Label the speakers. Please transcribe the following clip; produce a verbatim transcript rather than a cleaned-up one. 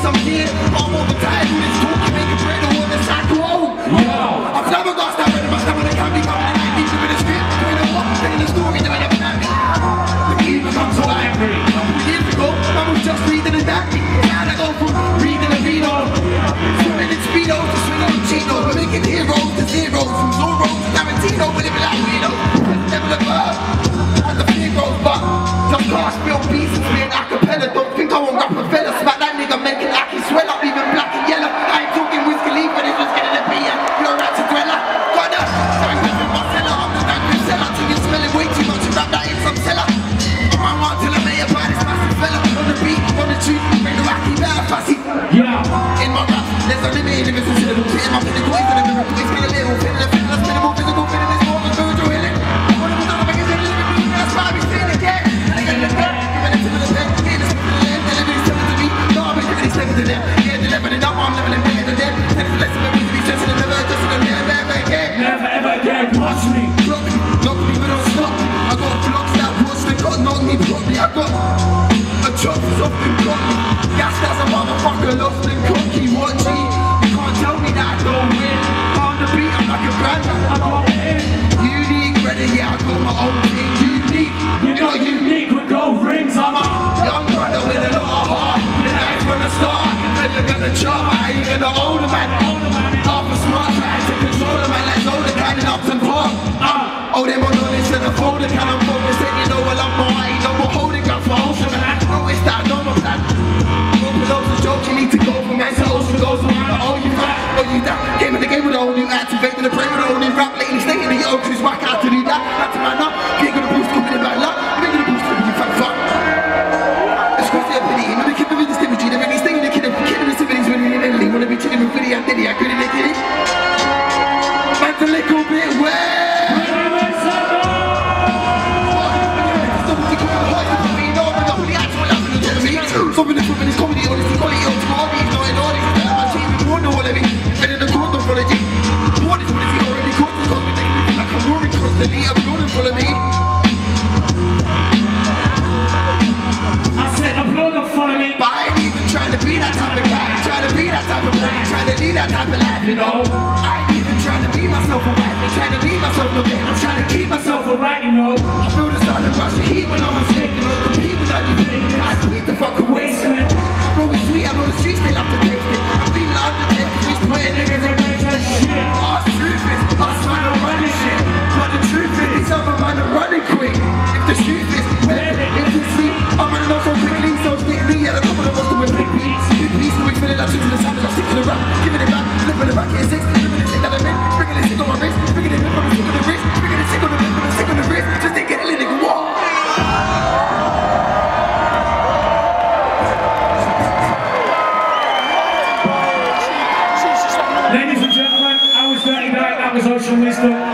Speaker 1: I'm here, I'm over tired of this talking, making bread or the cycle home. I'm never gonna stop it, my stomach can't be coming in, I keep doing the script, doing the what, telling the story, doing the plan. The key becomes so angry. A couple years ago, I was just reading a diary. Now I go from reading a Vino, swimming in Speedos to swinging in Chinos. We're making heroes to zeros, from Zorro to Tarantino, we're living like weirdos. Never the verb, as the fear grows, but just can't spill pieces, me and acapella. Don't think I won't rap a fella, smack that nigga, make it like he swell up, even black and yellow. I ain't talking whiskey leaf, but it's just getting a beer. You're a rat to dweller, got the strangers in my cellar. I'm the dangling seller, till you're smelling way too much, you rap that in some cellar. I want till I may have by this massive fella. On the beat, on the tune, bring the wacky better fussy. Yeah. In my rap, there's a limit in the missing syllable. Hitting my pinnacle, it's in the mirror, it's been a little, feeling a feeling, that's minimal, physical, feeling this more than spiritual healing. What have I done, I'm making it a little bit, that's why we feeling again. I get it again, giving it to the pen, getting it to the end, delivering something to me. No, I've been giving these things to them. Yeah, they're leveling up, I'm leveling better than them. Taking the lesson, but we to be stressing and never just in the never ever again. Never ever again, watch me. Look, look me, but don't stop. I got blocks that watch, they got knocked me properly. I got a chop that's often got me. Gas that's a motherfucker lost and cocky. What G? You can't tell me that I don't win. On the beat, I'm like a brand. I got it. Unique, ready, yeah, I got my own thing. Unique, you're not unique with gold rings. I'm a young brother with a lot of heart. And that's from the start. I can feel like the job. I ain't even the older man. Half a smart trying to control the man. Like older kind and up and park. Oh, them on knowledge and the folder can I'm focused. And you know what I'm more. I ain't no more holding up for ocean. And I know it's that normal plan. Those are jokes, you need to go from man to ocean goes from oh you fat, oh you that. Came in the game with a whole new activating the brain with a whole new rap. Lately staying in the yoke, who's whack out to do that. Back to man up, you ain't gonna boost, coming in bad luck. You ain't gonna boost, you fat fuck. It's crazy up in the end, when they keep moving this image, you never really staying in the kid and kidding the civilians when you're in Italy. Wanna be chilling with Fiddy and Diddy, I couldn't make it. Man's a little bit wet. Something that's within his comedy, honesty, quality, on quality, not in all these, my team, you wonder what I mean. And in the court of apology, what is what is he already caught? He's got me thinking like I'm roaring constantly, I'm running full of me. I said I'm running full of me. But I ain't even trying to be that type of guy, trying to be that type of guy, trying to lead that type of life, you know. I ain't even trying to be myself a wife, I'm trying to be myself a man, I'm trying to keep myself alright, you know. I feel the sun and rush the heat when I'm mistaken, or compete without you thinking, I sweet the fuck away, man. Bro, it's sweet, I know the streets, they love to taste it. I'm feeling like the taste, just putting niggas in that shit. Us truth is, us man are running shit. But the truth is, these other man are running quick. If the truth is, where if it's sleep, I'm running off so quickly, so stickly. Yeah, the top of the bus to win big beats. Big beats, we feeling like shit to the sound, I'm sticking the rap, giving it back, flipping it back, it's six, flipping it sick that I'm in, bringing it sick on my wrist, bringing it in from the sick on the wrist, bringing it sick on the wrist, from the sick on the wrist, just to get a little nigga, whoa.
Speaker 2: Ladies and gentlemen, I was Dirty Dyke, that was Ocean Wisdom.